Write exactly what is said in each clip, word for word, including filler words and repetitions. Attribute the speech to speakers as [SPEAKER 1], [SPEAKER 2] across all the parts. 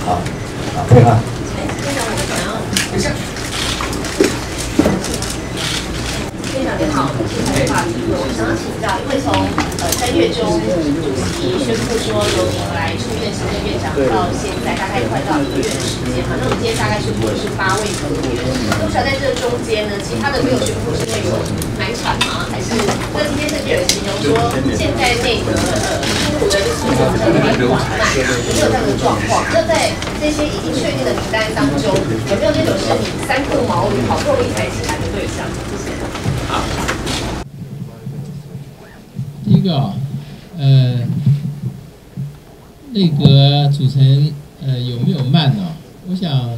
[SPEAKER 1] 好，好，可以哈。
[SPEAKER 2] 院长，我想要，等一下。院长您好，是台北法律部，我想要请教，因为从呃三月中主席宣布说由您来出任行政院长到现在，大概快到一个月的时间嘛，那我们今天大概宣布的是八位阁员，那我想在这中间呢，其他的没有宣布是因为有难产吗？还是那今天甚至有人形容说现在内阁呃出炉的这个速度好像有点缓慢，有没有这样的状况？那在这些已经确定的名单当中，有没有那种是你三顾茅庐好不容易才起来的对象？谢谢。好。
[SPEAKER 3] 第一个，呃，内阁组成呃有没有慢呢？我想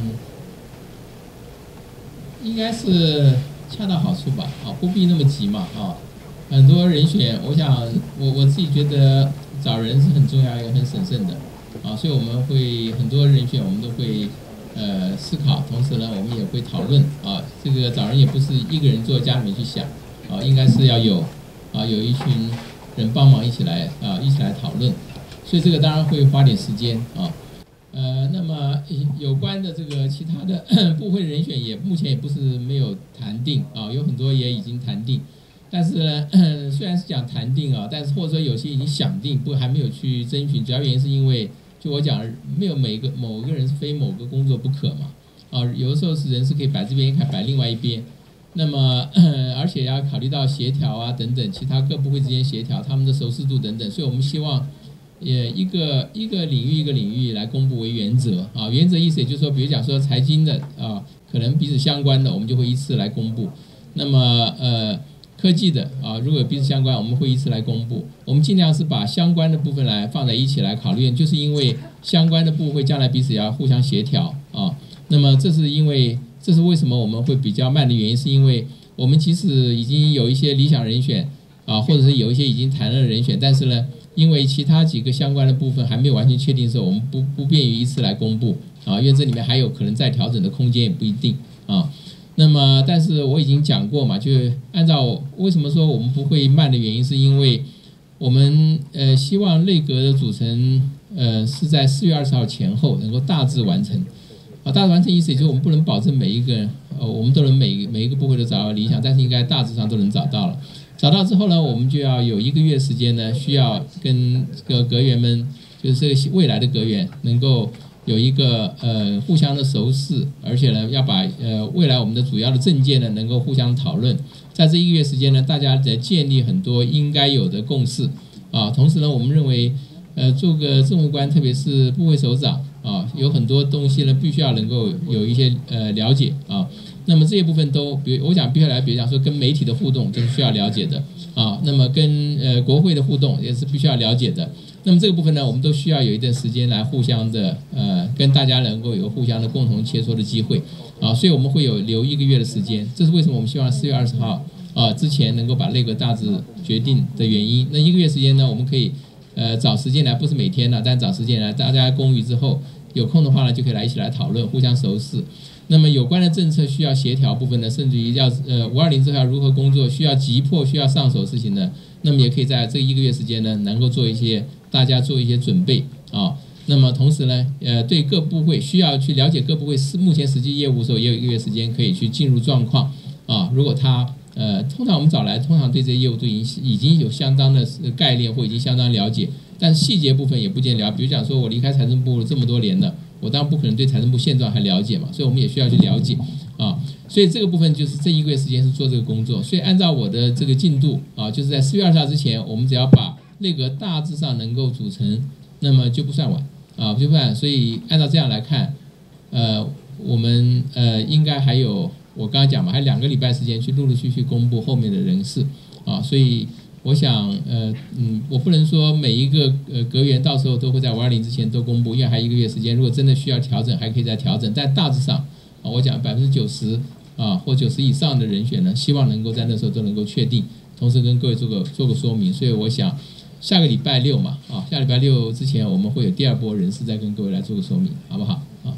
[SPEAKER 3] 应该是恰到好处吧，啊，不必那么急嘛，啊，很多人选，我想我我自己觉得找人是很重要也很审慎的，啊，所以我们会很多人选我们都会呃思考，同时呢我们也会讨论，啊，这个找人也不是一个人坐在家里面去想，啊，应该是要有啊有一群人帮忙一起来啊一起来讨论，所以这个当然会花点时间啊。呃，那么有关的这个其他的部会人选也目前也不是没有谈定啊，有很多也已经谈定，但是呢，虽然是讲谈定啊，但是或者说有些已经想定，不过还没有去征询，主要原因是因为就我讲，没有每个某个人是非某个工作不可嘛，啊，有的时候是人是可以摆这边一看，摆另外一边，那么而且要考虑到协调啊等等，其他各部会之间协调，他们的熟识度等等，所以我们希望。也一个一个领域一个领域来公布为原则啊，原则意思也就是说，比如讲说财经的啊，可能彼此相关的，我们就会依次来公布。那么呃科技的啊，如果有彼此相关，我们会依次来公布。我们尽量是把相关的部分来放在一起来考虑，就是因为相关的部会将来彼此要互相协调啊。那么这是因为这是为什么我们会比较慢的原因，是因为我们即使已经有一些理想人选啊，或者是有一些已经谈了的人选，但是呢。因为其他几个相关的部分还没有完全确定的时候，我们不不便于一次来公布啊，因为这里面还有可能再调整的空间也不一定啊。那么，但是我已经讲过嘛，就按照为什么说我们不会慢的原因，是因为我们呃希望内阁的组成呃是在四月二十号前后能够大致完成啊，大致完成意思也就是我们不能保证每一个呃我们都能每每一个部会都找到理想，但是应该大致上都能找到了。找到之后呢，我们就要有一个月时间呢，需要跟这个阁员们，就是这个未来的阁员，能够有一个呃互相的熟识，而且呢，要把呃未来我们的主要的政见呢，能够互相讨论。在这一个月时间呢，大家在建立很多应该有的共识啊。同时呢，我们认为，呃，做个政务官，特别是部会首长啊，有很多东西呢，必须要能够有一些呃了解啊。那么这些部分都，比如我讲，必须来，比如讲说跟媒体的互动，这是需要了解的啊。那么跟呃国会的互动也是必须要了解的。那么这个部分呢，我们都需要有一段时间来互相的呃，跟大家能够有互相的共同切磋的机会啊。所以我们会有留一个月的时间，这是为什么我们希望四月二十号啊之前能够把内阁大致决定的原因。那一个月时间呢，我们可以呃找时间来，不是每天了，但找时间来，大家公寓之后有空的话呢，就可以来一起来讨论，互相熟识。那么有关的政策需要协调部分呢，甚至于要呃五二零之后要如何工作，需要急迫需要上手的事情呢，那么也可以在这一个月时间呢，能够做一些大家做一些准备啊。那么同时呢，呃对各部会需要去了解各部会是目前实际业务的时候，也有一个月时间可以去进入状况啊。如果他呃通常我们找来，通常对这些业务都已经已经有相当的概念或已经相当了解，但是细节部分也不见了。比如讲说我离开财政部这么多年了。我当然不可能对财政部现状还了解嘛，所以我们也需要去了解啊。所以这个部分就是这一个月时间是做这个工作。所以按照我的这个进度啊，就是在四月二十号之前，我们只要把内阁大致上能够组成，那么就不算晚啊，就不算。所以按照这样来看，呃，我们呃应该还有我刚刚讲嘛，还有两个礼拜时间去陆陆续续公布后面的人事啊，所以。我想，呃，嗯，我不能说每一个呃阁员到时候都会在五二零之前都公布，因为还有一个月时间。如果真的需要调整，还可以再调整。但大致上，啊，我讲百分之九十啊或九十以上的人选呢，希望能够在那时候都能够确定，同时跟各位做个做个说明。所以我想，下个礼拜六嘛，啊，下礼拜六之前我们会有第二波人事再跟各位来做个说明，好不好？啊。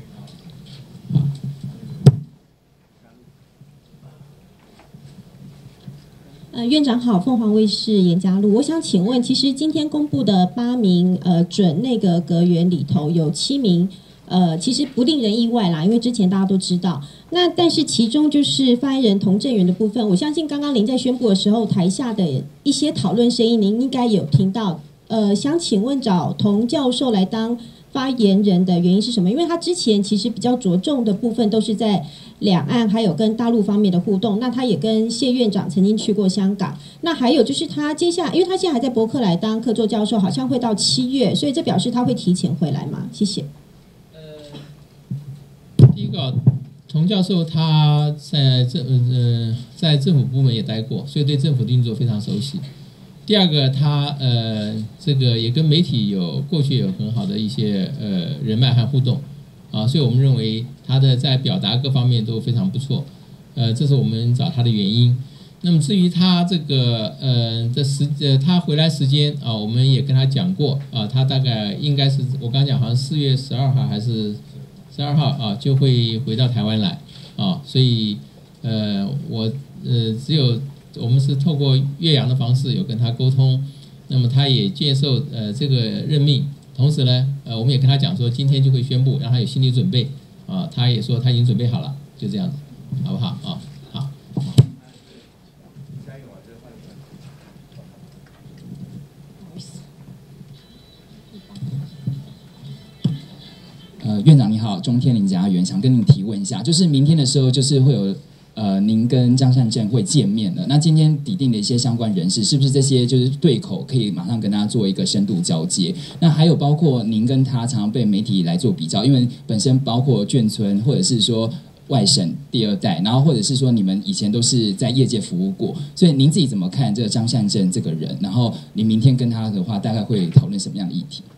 [SPEAKER 4] 呃，院长好，凤凰卫视严嘉璐，我想请问，其实今天公布的八名呃准内阁阁员里头，有七名呃，其实不令人意外啦，因为之前大家都知道。那但是其中就是发言人童振源的部分，我相信刚刚您在宣布的时候，台下的一些讨论声音，您应该有听到。呃，想请问找童教授来当发言人的原因是什么？因为他之前其实比较着重的部分都是在两岸还有跟大陆方面的互动。那他也跟谢院长曾经去过香港。那还有就是他接下来，因为他现在还在伯克莱当客座教授，好像会到七月，所以这表示他会提前回来吗？谢谢。
[SPEAKER 3] 呃，第一个，童教授他在政呃在政府部门也待过，所以对政府的运作非常熟悉。第二个，他呃，这个也跟媒体有过去有很好的一些呃人脉和互动，啊，所以我们认为他的在表达各方面都非常不错，呃，这是我们找他的原因。那么至于他这个呃的时呃他回来时间啊，我们也跟他讲过啊，他大概应该是我刚讲好像四月十二号还是十二号啊就会回到台湾来啊，所以呃我呃只有。我们是透过岳阳的方式有跟他沟通，那么他也接受呃这个任命，同时呢，呃我们也跟他讲说今天就会宣布，让他有心理准备啊，他也说他已经准备好了，就这样子，好不好啊？好。
[SPEAKER 1] 呃，院长你好，中天林家园想跟您提问一下，就是明天的时候就是会有。呃，您跟张善政会见面了。那今天拟定的一些相关人士，是不是这些就是对口，可以马上跟大家做一个深度交接？那还有包括您跟他常常被媒体来做比较，因为本身包括眷村或者是说外省第二代，然后或者是说你们以前都是在业界服务过，所以您自己怎么看这个张善政这个人？然后你明天跟他的话，大概会讨论什么样的议题？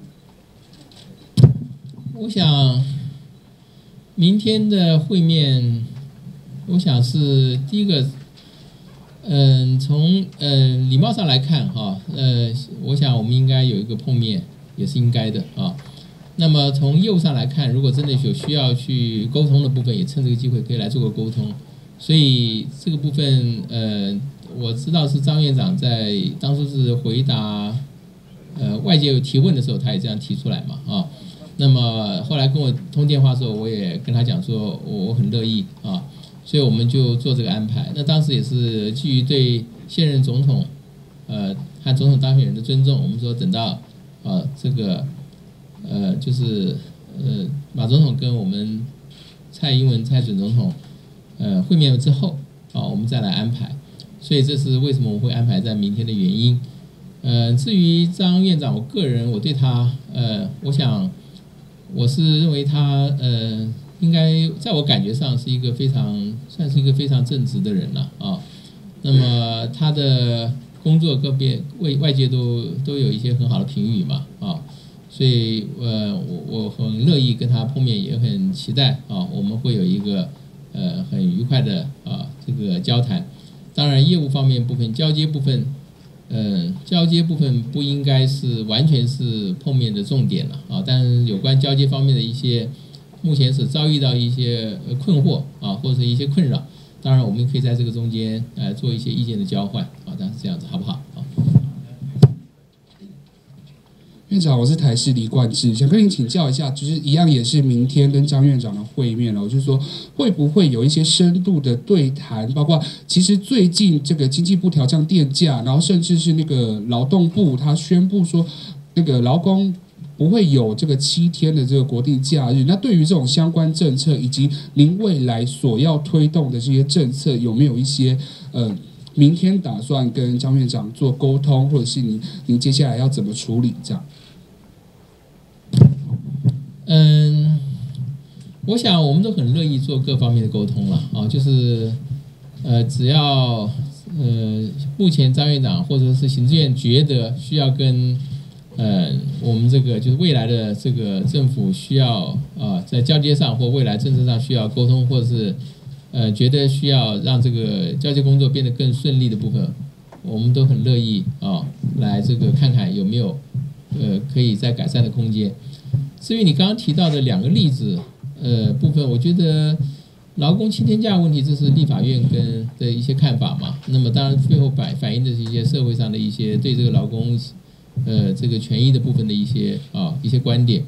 [SPEAKER 3] 我想明天的会面。我想是第一个，嗯，从嗯礼貌上来看哈，呃，我想我们应该有一个碰面，也是应该的啊。那么从业务上来看，如果真的有需要去沟通的部分，也趁这个机会可以来做个沟通。所以这个部分，呃，我知道是张院长在当初是回答呃外界有提问的时候，他也这样提出来嘛啊。那么后来跟我通电话的时候，我也跟他讲说，我我很乐意啊。所以我们就做这个安排。那当时也是基于对现任总统，呃和总统当选人的尊重，我们说等到呃这个呃就是呃马总统跟我们蔡英文蔡准总统呃会面之后啊，我们再来安排。所以这是为什么我会安排在明天的原因。呃，至于张院长，我个人我对他呃，我想我是认为他呃。应该在我感觉上是一个非常算是一个非常正直的人了啊。那么他的工作各边为外界都都有一些很好的评语嘛啊，所以呃我我很乐意跟他碰面，也很期待啊我们会有一个呃很愉快的啊这个交谈。当然业务方面部分交接部分，呃交接部分不应该是完全是碰面的重点了啊，但是有关交接方面的一些。目前是遭遇到一些困惑啊，或者是一些困扰，当然我们可以在这个中间呃做一些意见的交换啊，当然是这样子，好不好？好。
[SPEAKER 5] 院长，我是台视李冠志，想跟您请教一下，就是一样也是明天跟张院长的会面了，我就是说会不会有一些深度的对谈，包括其实最近这个经济部调降电价，然后甚至是那个劳动部他宣布说那个劳工。不会有这个七天的这个国定假日，那对于这种相关政策以及您未来所要推动的这些政策，有没有一些呃，明天打算跟张院长做沟通，或者是您您接下来要怎么处理这样？
[SPEAKER 3] 嗯，我想我们都很乐意做各方面的沟通了啊，就是呃，只要呃，目前张院长或者是行政院觉得需要跟。呃，我们这个就是未来的这个政府需要啊、呃，在交接上或未来政策上需要沟通，或者是呃觉得需要让这个交接工作变得更顺利的部分，我们都很乐意啊，来这个看看有没有呃可以再改善的空间。至于你刚刚提到的两个例子，呃部分，我觉得劳工七天假问题，这是立法院跟的一些看法嘛。那么当然最后反反映的是一些社会上的一些对这个劳工。呃，这个权益的部分的一些啊一些观点，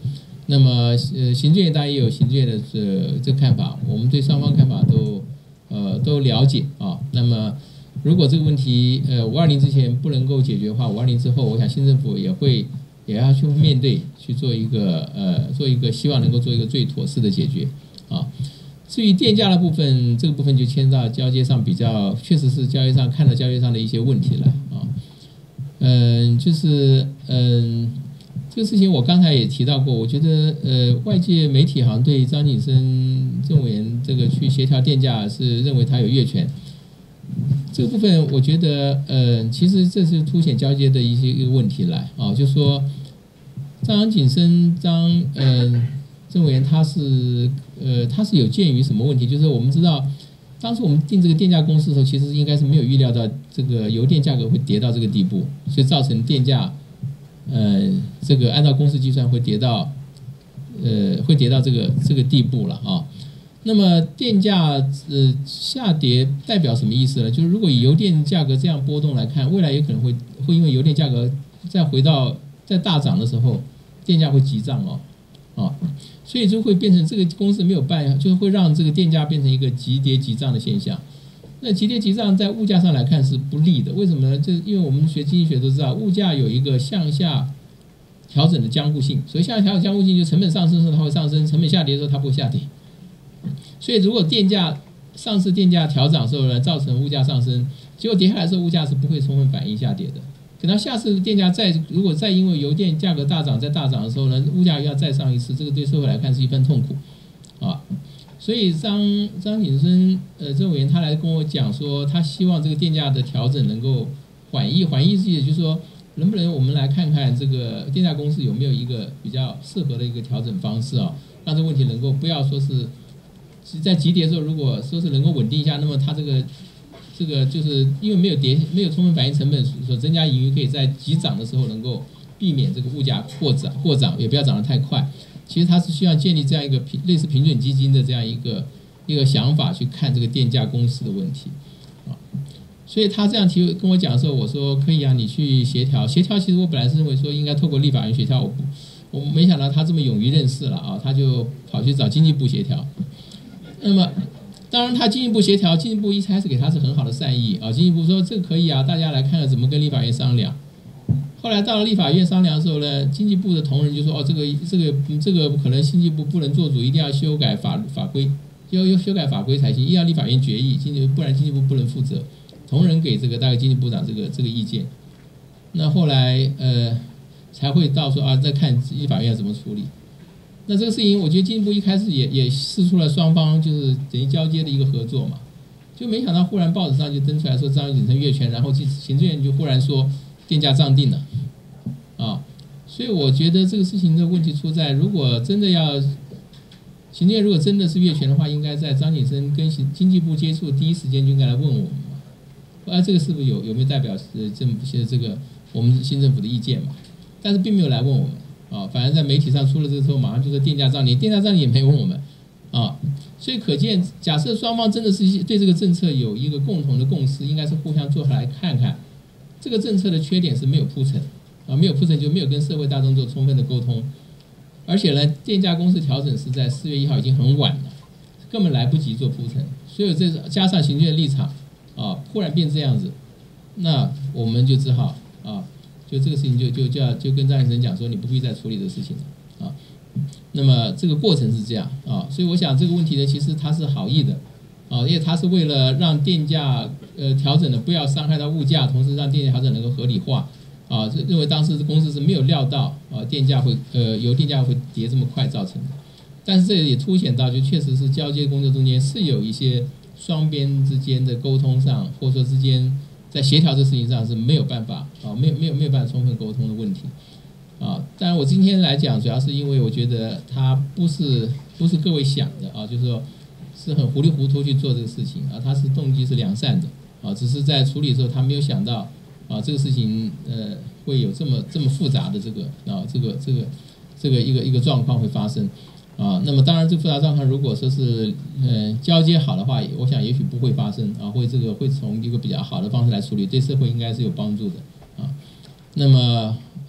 [SPEAKER 3] 那么呃，行政院当然也有行政院的这这看法，我们对双方看法都呃都了解啊。那么如果这个问题呃五二零之前不能够解决的话，五二零之后，我想新政府也会也要去面对去做一个呃做一个希望能够做一个最妥适的解决啊。至于电价的部分，这个部分就牵到交接上比较，确实是交接上看到交接上的一些问题了啊。嗯，就是嗯。这个事情我刚才也提到过，我觉得呃，外界媒体好像对张景生政委员这个去协调电价是认为他有越权，这个部分我觉得呃，其实这是凸显交接的一些一个问题来啊，就说张景生张呃政委员他是呃他是有鉴于什么问题，就是我们知道当时我们定这个电价公式的时候，其实应该是没有预料到这个油电价格会跌到这个地步，所以造成电价。呃，这个按照公式计算会跌到，呃，会跌到这个这个地步了啊。那么电价呃下跌代表什么意思呢？就是如果以油电价格这样波动来看，未来也可能会会因为油电价格再回到再大涨的时候，电价会急涨哦，啊，所以就会变成这个公式没有办，就是会让这个电价变成一个急跌急涨的现象。那急跌急涨在物价上来看是不利的，为什么呢？这因为我们学经济学都知道，物价有一个向下调整的僵固性，所以向下调整僵固性就成本上升的时候它会上升，成本下跌的时候它不会下跌。所以如果电价上次电价调涨的时候呢，造成物价上升，结果跌下来的时候物价是不会充分反映下跌的。等到下次电价再如果再因为油电价格大涨再大涨的时候呢，物价要再上一次，这个对社会来看是一份痛苦啊。所以张张景生呃政委员他来跟我讲说，他希望这个电价的调整能够缓议，缓议也就是说，能不能我们来看看这个电价公司有没有一个比较适合的一个调整方式啊，让这个问题能够不要说是在急跌的时候，如果说是能够稳定一下，那么它这个这个就是因为没有跌没有充分反映成本所增加盈余，可以在急涨的时候能够避免这个物价过涨过涨，也不要涨得太快。其实他是需要建立这样一个平类似平准基金的这样一个一个想法去看这个电价公司的问题啊，所以他这样提跟我讲的时候，我说可以啊，你去协调协调。其实我本来是认为说应该透过立法院协调，我不我没想到他这么勇于认识了啊，他就跑去找经济部协调。那么当然他经济部协调，经济部一开始给他是很好的善意啊，经济部说这个可以啊，大家来看看怎么跟立法院商量。后来到了立法院商量的时候呢，经济部的同仁就说：“哦，这个这个这个可能经济部不能做主，一定要修改法法规，要要修改法规才行，一定要立法院决议，经济不然经济部不能负责。”同仁给这个大概经济部长这个这个意见。那后来呃才会到说啊，再看立法院要怎么处理。那这个事情，我觉得经济部一开始也也释出了双方就是等于交接的一个合作嘛，就没想到忽然报纸上就登出来说张景生越权，然后行政院就忽然说电价涨定了。啊，所以我觉得这个事情的问题出在，如果真的要行政院如果真的是越权的话，应该在张景生跟经济部接触第一时间就应该来问我们嘛，啊，这个是不是有有没有代表是政府现在这个我们新政府的意见嘛？但是并没有来问我们啊，反而在媒体上出了这个之后，马上就说电价涨定，电价涨定也没问我们啊，所以可见，假设双方真的是对这个政策有一个共同的共识，应该是互相坐下来看看这个政策的缺点是没有铺陈。啊，没有铺陈就没有跟社会大众做充分的沟通，而且呢，电价公司调整是在四月一号已经很晚了，根本来不及做铺陈，所以这加上行政院立场啊，忽然变这样子，那我们就只好啊，就这个事情就就就要就跟张景生讲说，你不必再处理这个事情了啊。那么这个过程是这样啊，所以我想这个问题呢，其实它是好意的啊，因为它是为了让电价呃调整的不要伤害到物价，同时让电价调整能够合理化。啊，认为当时公司是没有料到啊，电价会呃油电价会跌这么快造成的，但是这也凸显到，就确实是交接工作中间是有一些双边之间的沟通上，或者说之间在协调这事情上是没有办法啊，没有没有没有办法充分沟通的问题啊。当然我今天来讲，主要是因为我觉得他不是不是各位想的啊，就是说是很糊里糊涂去做这个事情啊，他是动机是良善的啊，只是在处理的时候他没有想到。啊，这个事情呃会有这么这么复杂的这个啊这个这个这个一个一个状况会发生啊。那么当然，这个复杂状况如果说是呃交接好的话，我想也许不会发生啊，会这个会从一个比较好的方式来处理，对社会应该是有帮助的啊。那么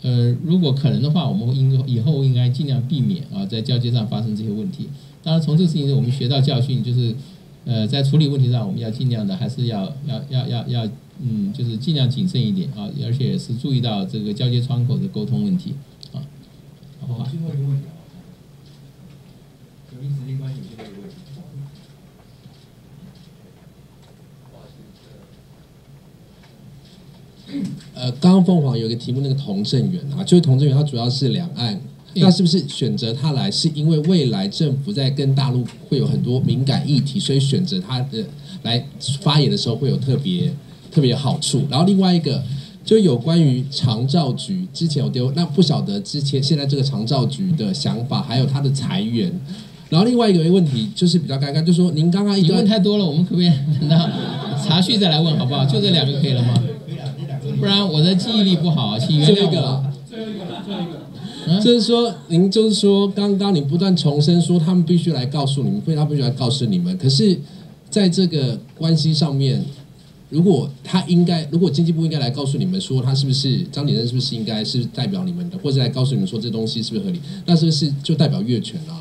[SPEAKER 3] 呃，如果可能的话，我们应以后应该尽量避免啊，在交接上发生这些问题。当然，从这个事情我们学到教训，就是呃，在处理问题上，我们要尽量的还是要要要要要嗯，就是尽量谨慎一点啊，而且是注意到这个交接窗口的沟通问题啊。好不好？
[SPEAKER 6] 最后一个问题啊，有因时间关系，最后一个问题。
[SPEAKER 7] 呃，刚刚凤凰有一个题目，那个童政源啊，就是童政源，它主要是两岸，那是不是选择他来，是因为未来政府在跟大陆会有很多敏感议题，所以选择他的来发言的时候会有特别特别有好处？然后另外一个就有关于长照局，之前有丢，那不晓得之前现在这个长照局的想法，还有他的裁员。然后另外一个问题就是比较尴尬，就是说您刚刚一
[SPEAKER 3] 你
[SPEAKER 7] 段
[SPEAKER 3] 问太多了，我们可不可以等到茶叙再来问好不好？就这两个可以了吗？不然我的记忆力不好，请原谅我。
[SPEAKER 5] 最后一个，最后一个。
[SPEAKER 7] 就是说，您就是说，刚刚你不断重申说，他们必须来告诉你们，非他必须来告诉你们。可是，在这个关系上面，如果他应该，如果经济部应该来告诉你们说，他是不是张景生是不是应该是代表你们的，或者来告诉你们说这东西是不是合理，那是不是就代表越权了？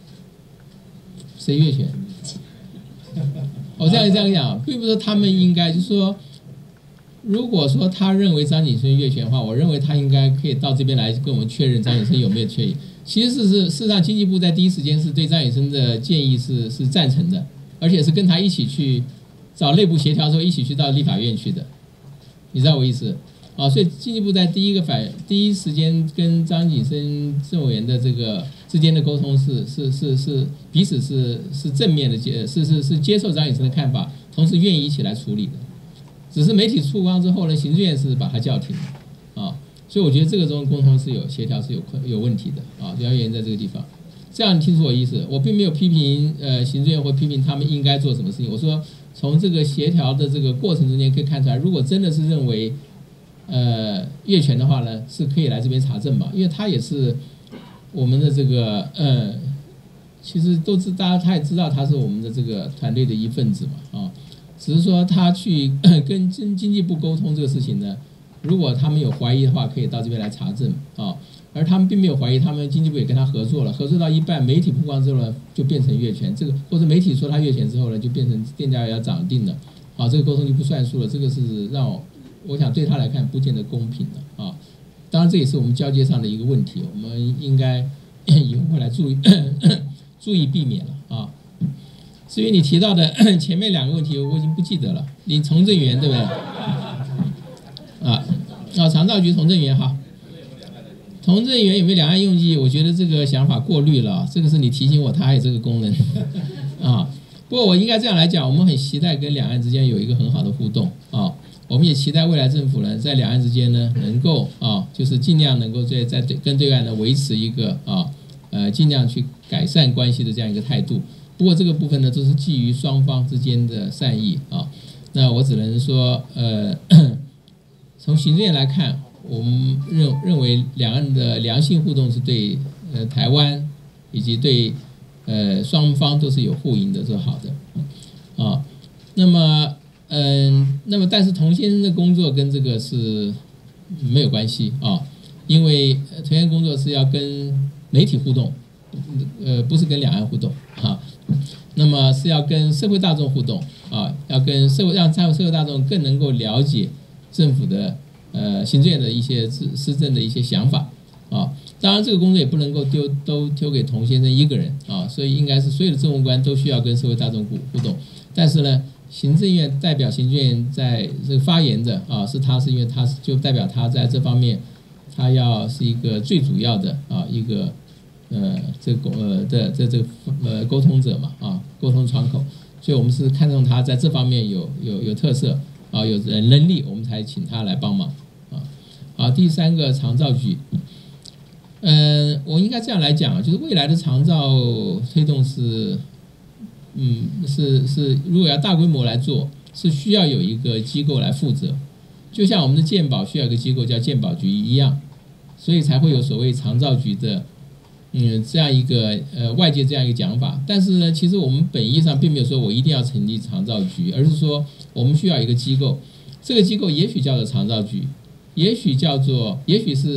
[SPEAKER 3] 谁越权？我这样这样讲，并不是他们应该，就是说。如果说他认为张景生越权的话，我认为他应该可以到这边来跟我们确认张景生有没有确认。其实是事实上，经济部在第一时间是对张景生的建议是是赞成的，而且是跟他一起去找内部协调的时候一起去到立法院去的，你知道我意思？啊，所以经济部在第一个反第一时间跟张景生政委员的这个之间的沟通是是是是彼此是是正面的接是是是接受张景生的看法，同时愿意一起来处理的。只是媒体曝光之后呢，行政院是把它叫停的啊，所以我觉得这个中沟通是有协调是有有问题的啊，主要原因在这个地方。这样你听出我意思？我并没有批评呃行政院或批评他们应该做什么事情。我说从这个协调的这个过程中间可以看出来，如果真的是认为呃越权的话呢，是可以来这边查证嘛，因为他也是我们的这个呃，其实都知大家他也知道他是我们的这个团队的一份子嘛啊。只是说他去跟经经济部沟通这个事情呢，如果他们有怀疑的话，可以到这边来查证啊。而他们并没有怀疑，他们经济部也跟他合作了，合作到一半，媒体曝光之后呢，就变成越权，这个或者媒体说他越权之后呢，就变成电价要涨定了，啊，这个沟通就不算数了，这个是让我我想对他来看不见得公平的啊。当然这也是我们交接上的一个问题，我们应该以后会来注意注意避免了啊。至于你提到的前面两个问题，我已经不记得了。你从政员对不对？啊啊，长照局从政员哈，从政员有没有两岸用机？我觉得这个想法过滤了，这个是你提醒我，它还有这个功能啊。不过我应该这样来讲，我们很期待跟两岸之间有一个很好的互动啊。我们也期待未来政府呢，在两岸之间呢，能够啊，就是尽量能够在在跟对岸呢维持一个啊呃尽量去改善关系的这样一个态度。不过这个部分呢，都是基于双方之间的善意啊。那我只能说，呃，从行政院来看，我们认认为两岸的良性互动是对呃台湾以及对呃双方都是有互赢的，是好的啊。那么，嗯、呃，那么但是童先生的工作跟这个是没有关系啊，因为童先生工作是要跟媒体互动，呃，不是跟两岸互动啊。那么是要跟社会大众互动啊，要跟社会让社会大众更能够了解政府的呃行政院的一些施施政的一些想法啊。当然这个工作也不能够丢都丢给童先生一个人啊，所以应该是所有的政务官都需要跟社会大众互互动。但是呢，行政院代表行政院在这个发言的啊，是他是因为他就代表他在这方面，他要是一个最主要的啊一个。呃，这个呃的这这个呃沟通者嘛，啊，沟通窗口，所以我们是看中他在这方面有有有特色啊，有能力，我们才请他来帮忙啊。好，第三个长照局，嗯、呃，我应该这样来讲，就是未来的长照推动是，嗯，是是，如果要大规模来做，是需要有一个机构来负责，就像我们的健保需要一个机构叫健保局一样，所以才会有所谓长照局的。嗯，这样一个呃外界这样一个讲法，但是呢，其实我们本意上并没有说我一定要成立长照局，而是说我们需要一个机构，这个机构也许叫做长照局，也许叫做，也许是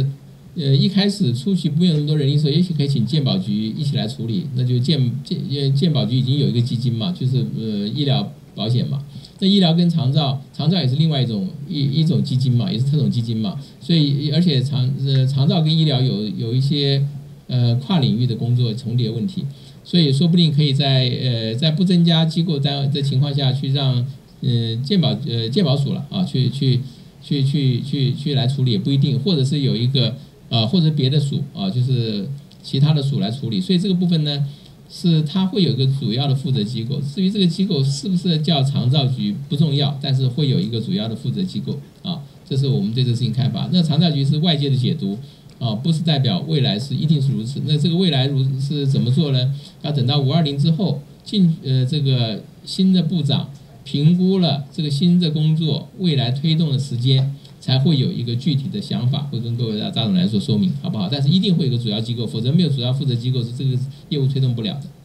[SPEAKER 3] 呃一开始初期不用那么多人力的时候，也许可以请健保局一起来处理，那就健健健保局已经有一个基金嘛，就是呃医疗保险嘛。那医疗跟长照，长照也是另外一种一一种基金嘛，也是特种基金嘛，所以而且长呃长照跟医疗有有一些呃跨领域的工作重叠问题，所以说不定可以在呃在不增加机构单位的情况下去让呃健保呃健保署了啊去去去去去去来处理也不一定，或者是有一个呃或者别的署啊就是其他的署来处理，所以这个部分呢。是它会有一个主要的负责机构，至于这个机构是不是叫长照局不重要，但是会有一个主要的负责机构啊，这是我们对这个事情看法。那长照局是外界的解读啊，不是代表未来是一定是如此。那这个未来如是怎么做呢？要等到五二零之后，进呃这个新的部长评估了这个新的工作未来推动的时间，才会有一个具体的想法，会跟各位大众来说说明，好不好？但是一定会有一个主要机构，否则没有主要负责机构是这个业务推动不了的。